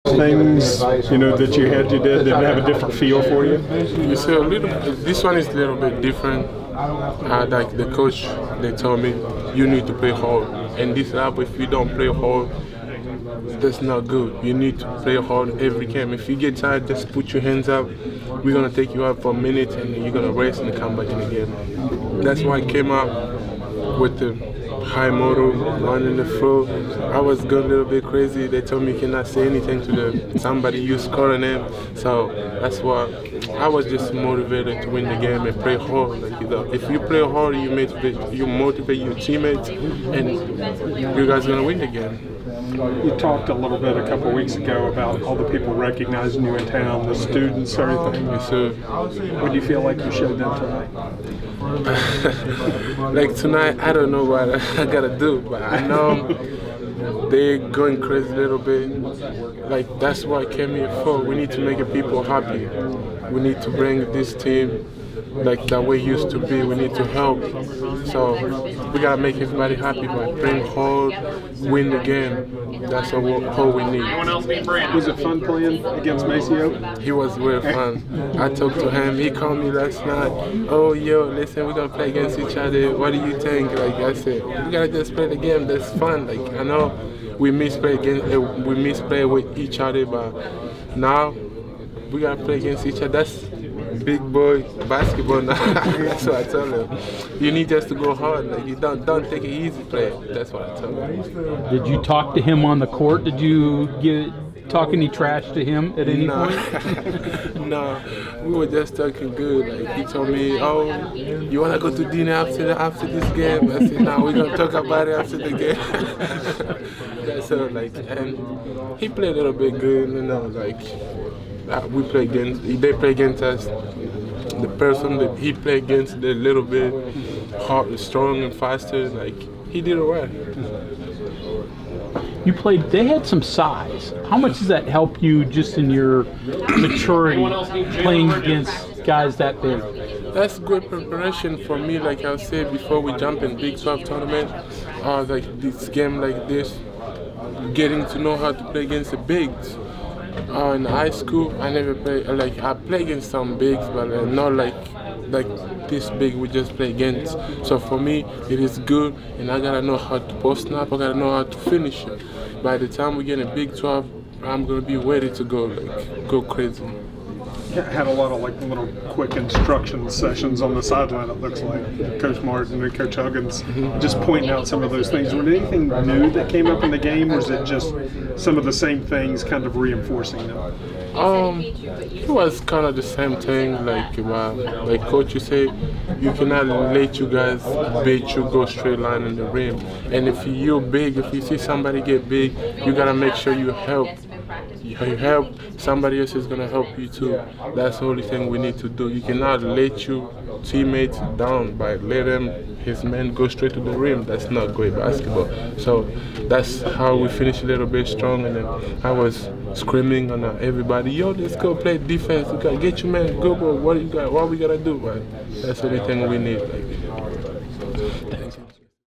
things, that you did that have a different feel for you? You see, this one is a little bit different. Like the coach, they told me, you need to play hard. And this lab, if you don't play hard, that's not good. You need to play hard every game. If you get tired, just put your hands up. We're gonna take you out for a minute, and you're gonna rest and come back in the game. That's why I came out with the high motor, running the floor. I was going a little bit crazy. They told me you cannot say anything to somebody you scoring them. So that's why I was just motivated to win the game and play hard. Like, if you play hard, you motivate your teammates, and you guys are gonna win the game. You talked a little bit a couple weeks ago about all the people recognizing you in town, the students, everything. Yes, sir. What do you feel like you showed them tonight? Like tonight, I don't know what I gotta do, but I know they're going crazy a little bit. Like, that's what I came here for. We need to make the people happy. We need to bring this team like that way used to be. We need to help. So we gotta make everybody happy by playing hard, win the game. That's all we need. Was it fun playing against Maceo? He was really fun. I talked to him. He called me last night. Oh, yo, listen, we're gonna play against each other. What do you think? Like I said, we gotta just play the game. That's fun. Like, I know we misplay with each other, but now we gotta play against each other. That's big boy basketball now. That's what I tell him. You need just to go hard. Like, you don't take it easy, play. That's what I tell him. Did you talk to him on the court? Did you talk any trash to him at any point? No, we were just talking good. Like, he told me, "Oh, you wanna go to dinner after this game?" I said, "No, we're gonna talk about it after the game." So and he played a little bit good, we play against, they play against us. The person that he played against, they're a little bit hard, strong and faster. Like, he did it right. They had some size. How much does that help you just in your maturity playing against guys that big? That's good preparation for me. Like I said before, we jump in Big 12 tournament, like this game like this, getting to know how to play against the bigs. In high school, I never played. I play against some bigs, but not like this big. We just play against. So for me, it is good, and I gotta know how to post up. I gotta know how to finish it. By the time we get in Big 12, I'm gonna be ready to go crazy. Had a lot of little quick instruction sessions on the sideline, it looks like. Coach Martin and Coach Huggins just pointing out some of those things. Was there anything new that came up in the game, or is it just some of the same things kind of reinforcing them? It was kind of the same thing. Like Coach, you say, you cannot let you guys beat you, go straight line in the rim. And if you're big, if you see somebody get big, you gotta make sure you help. You help, somebody else is going to help you too. That's the only thing we need to do. You cannot let your teammates down by letting his men go straight to the rim. That's not great basketball. So that's how we finished a little bit strong, and then I was screaming on everybody, yo, let's go play defense. You got to get your man, go, what we got to do. But that's the only thing we need.